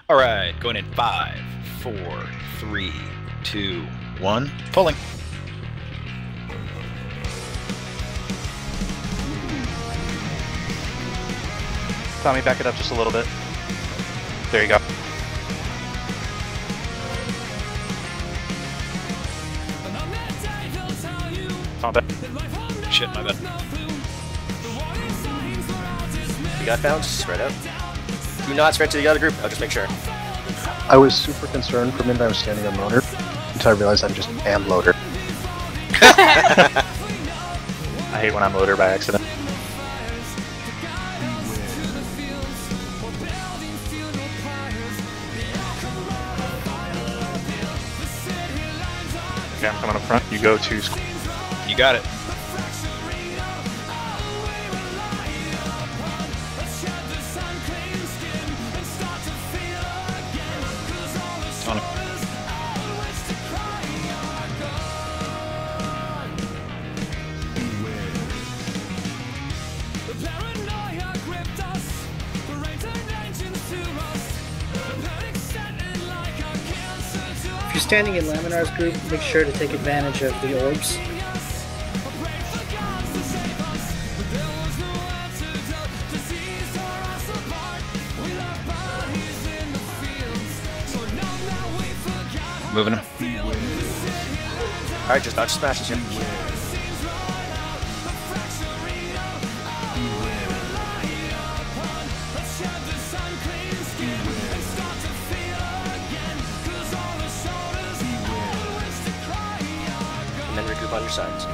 All right, going in 5, 4, 3, 2, 1. Pulling. Tommy, back it up just a little bit. There you go. On back. Shit, my bad. You got bounce, spread out. Do not spread to the other group, I'll just make sure. I was super concerned for a minute I was standing on loader until I realized I'm just am loader. I hate when I'm loader by accident. Okay, I'm coming up front. You go to... You got it. On it. If you're standing in Laminar's group, make sure to take advantage of the orbs. Moving him. Alright, just dodge smashes here. And then regroup on your sides.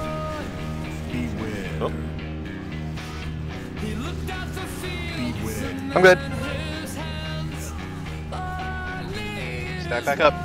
Oh. I'm good. Stack back up.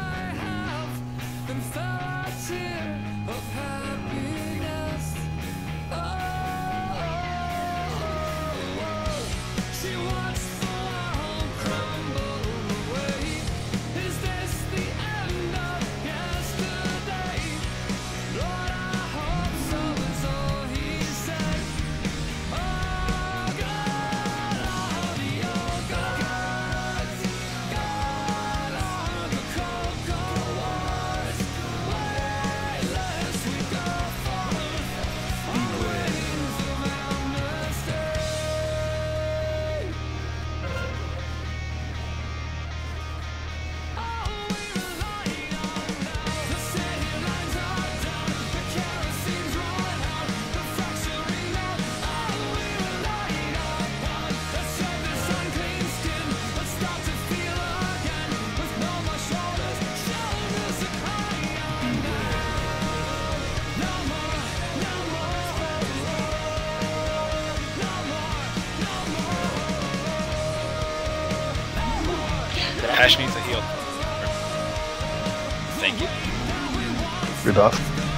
Ash needs a heal. Thank you. Good off.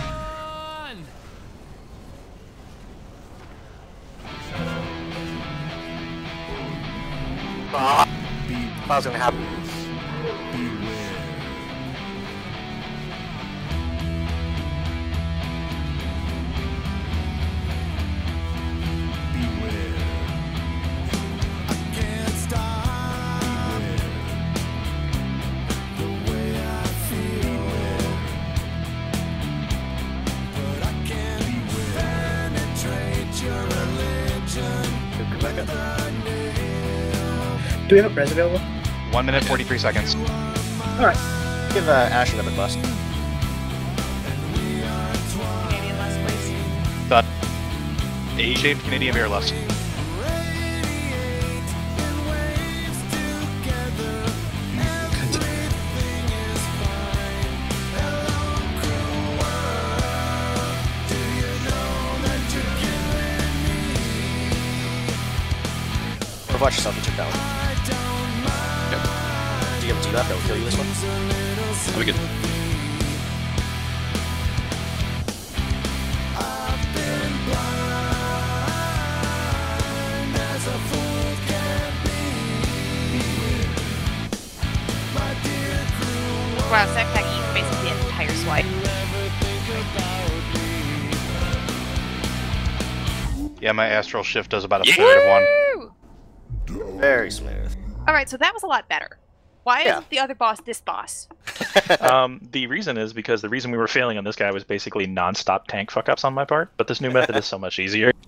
I was gonna happen. Do we have a press available? 1 minute, 43 seconds. Alright. Give Ash another bust. Canadian last place. Done. A-shaped Canadian beer lust. Or watch yourself and took that one. Yep. Do you have a T-Lap that will kill you this one? That'll be good. Wow, Sackpack eats basically an entire swipe. Yeah, my astral shift does about a third of one. Woo! Very smooth. Alright, so that was a lot better. Why Yeah. isn't the other boss this boss? The reason is because the reason we were failing on this guy was basically non-stop tank fuck-ups on my part, but this new method is so much easier.